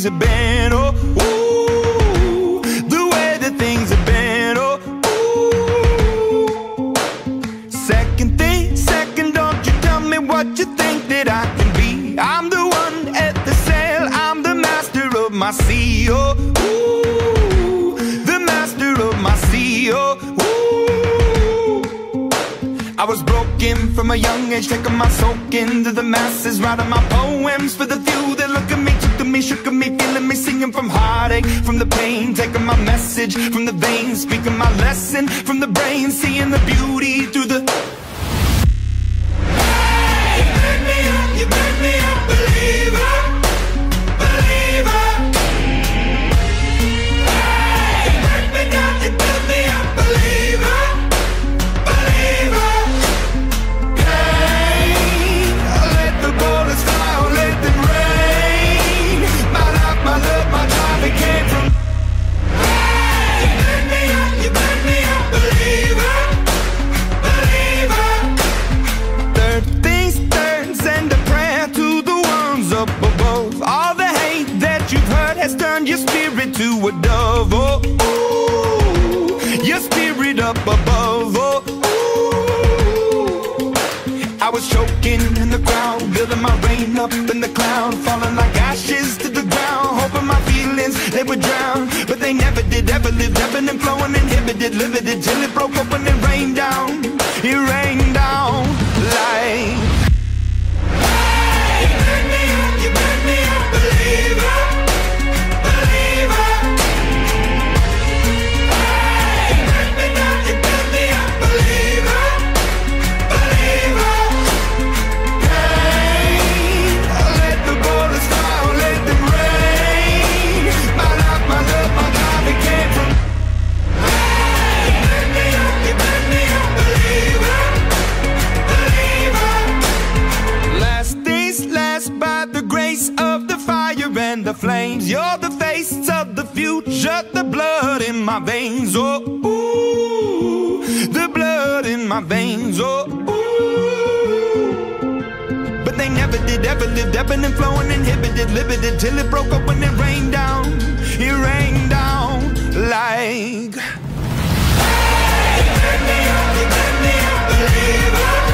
have been. Oh, ooh, the way that things have been. Oh, ooh. Second, don't you tell me what you think that I can be. I'm the one at the sail, I'm the master of my sea. Oh, ooh, the master of my sea. Oh, ooh. I was broken from a young age, taking my soak into the masses, writing my poems for the few that look at me, took to me, shook at me, feeling me, singing from heartache, from the pain, taking my message from the veins, speaking my lesson from the brain, seeing the beauty through the... You make me a believer, believer. Hey, you break me down, you build me a believer, believer. Hey, let the bullets fly, or let them rain. My life, my love, my drive, it came from. Hey, you make me a believer, believer. Third things third, send a prayer to the ones up above. All the hate that you've heard has turned your spirit to a dove. Oh, ooh, your spirit up above. Oh, ooh. I was choking in the crowd, building my rain up in the cloud, falling like ashes to the ground, hoping my feelings, they would drown. But they never did, ever lived, ebbing and flowing, inhibited, limited, till it broke open and rained down. It rained down like... You make me a believer, believer. Hey, you break me down, you build me a believer, believer. Hey, let the bullets fly, or let them rain. My life, my love, my drive, it came from. Hey, you make me a believer, believer. Last days last by the grace of the fire and the flames. You're the face of the future, the blood in my veins. Oh, ooh, the blood in my veins. Oh, ooh. But they never did, ever lived, ebbing and flowing, inhibited, limited, till it broke up when it rained down. It rained down like... Hey, you make me a believer.